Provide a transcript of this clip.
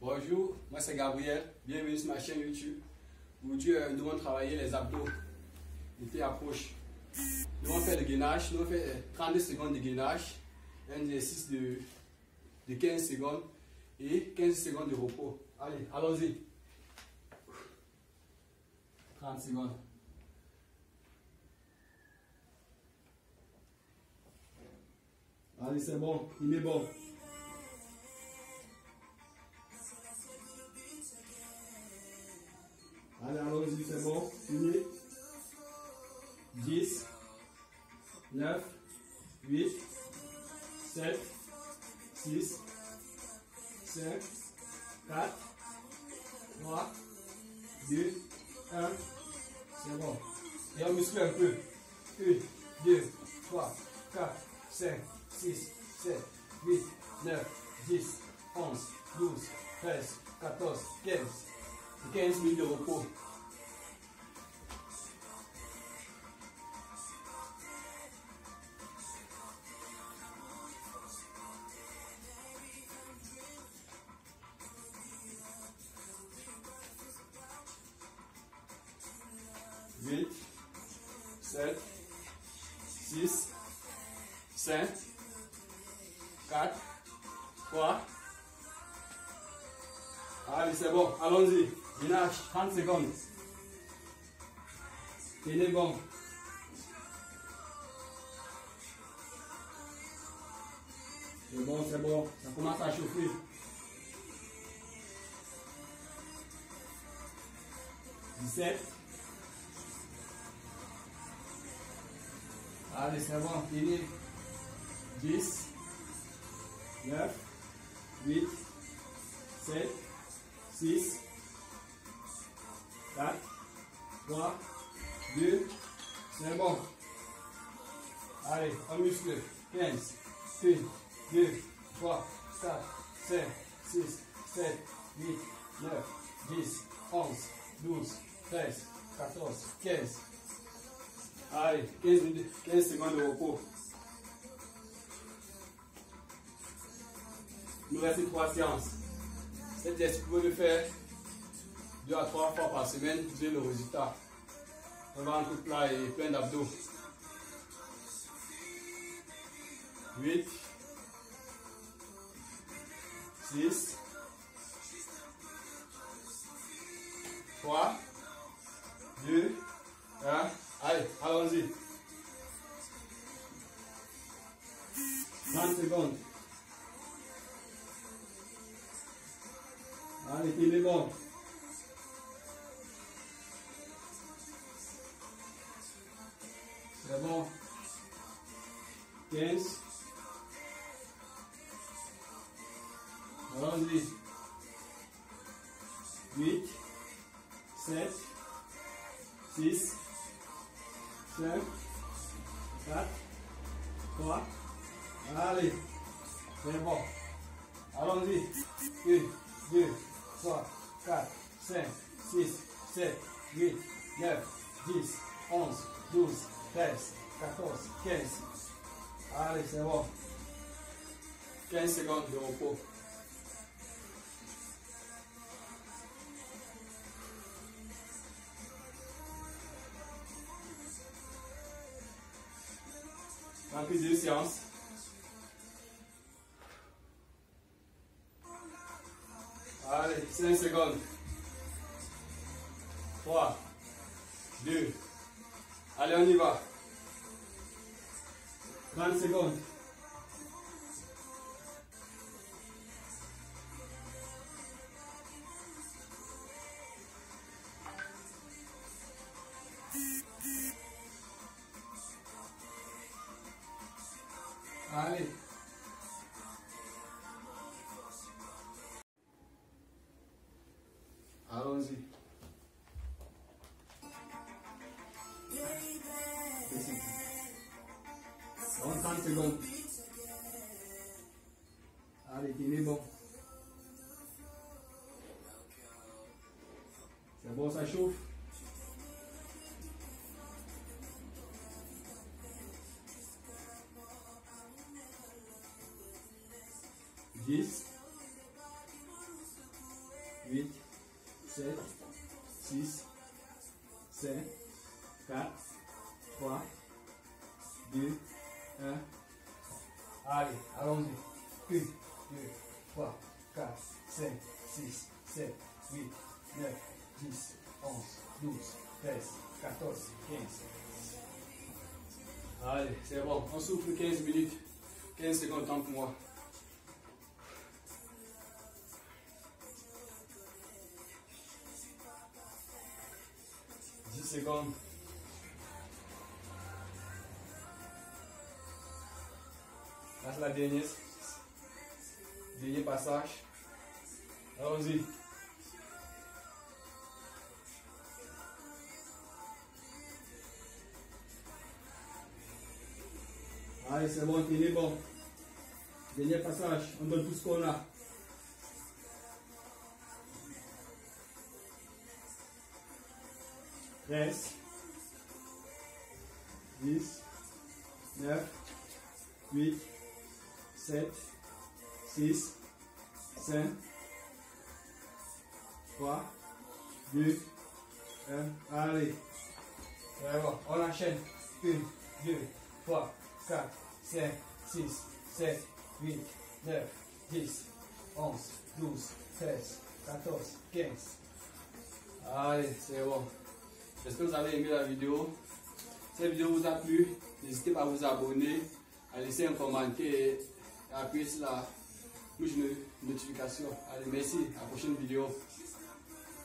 Bonjour, moi c'est Gabriel, bienvenue sur ma chaîne YouTube. Aujourd'hui, nous allons travailler les abdos. L'été approche. Nous allons faire le gainage, nous allons faire 32 secondes de gainage, un exercice de 15 secondes et 15 secondes de repos. Allez, allons-y. 30 secondes. Allez, c'est bon, il est bon. Allez, allons-y, c'est bon, fini. 10, 9, 8, 7, 6, 5, 4, 3, 2, 1. C'est bon. Et on muscle un peu. 1, 2, 3, 4, 5, 6, 7, 8, 9, 10, 11, 12, 13, 14, 15. 15 minutes de repos. Huit, 7, 6, 5, 4, 3. Allez, c'est bon, allons-y. Gainage, 30 secondes. Tenez bon. C'est bon, c'est bon. Ça commence à chauffer. Dix-sept. Allez, c'est bon. Tenez. 10, 9, 8, 7, 6, 4, 3, 2, c'est bon. Allez, on muscle. 15, 1, 2, 3, 4, 5, 6, 7, 8, 9, 10, 11, 12, 13, 14, 15. Allez, 15 secondes de repos. Il nous reste 3 séances. Cet exercice, vous pouvez le faire 2 à 3 fois par semaine, vous avez le résultat. On va un coup plat et plein d'abdos. 8, 6, 3, 2, 1. Allez, allons-y. 30 secondes. Allez, tenez bon. C'est bon. 15. Allons-y. 8, 7, 6, 5, 4, 3. Allez. C'est bon. Allons-y. 1, 2, 3, 4, 5, 6, 7, 8, 9, 10, 11, 12, 13, 14, 15. Allez, c'est bon. 15 secondes de repos. Remplis 2 séances. Allez, 5 secondes. 3, 2. Allez, on y va. 30 secondes. Allez. Allons-y. 30 secondes. Allez, tenez bon. C'est bon, ça chauffe. 10, 8, 7, 6, 5, 4, 3, 2, 1. Allez, allons-y. 1, 2, 3, 4, 5, 6, 7, 8, 9, 10, 11, 12, 13, 14, 15. Allez, c'est bon. On souffle 15 minutes. 15 secondes, temps pour moi. Secondes. Là, c'est la dernière. Dernier passage. Allons-y. Allez, c'est bon, tenez bon. Dernier passage. On donne tout ce qu'on a. Reste 10, 9, 8, 7, 6, 5, 3, 2, 1. Allez. C'est bon. On enchaîne. 1, 2, 3, 4, 5, 6, 7, 8, 9, 10, 11, 12, 13, 14, 15. Allez, c'est bon. J'espère que vous avez aimé la vidéo. Si cette vidéo vous a plu, n'hésitez pas à vous abonner, à laisser un commentaire et à appuyer sur la cloche de notification. Allez, merci. À la prochaine vidéo.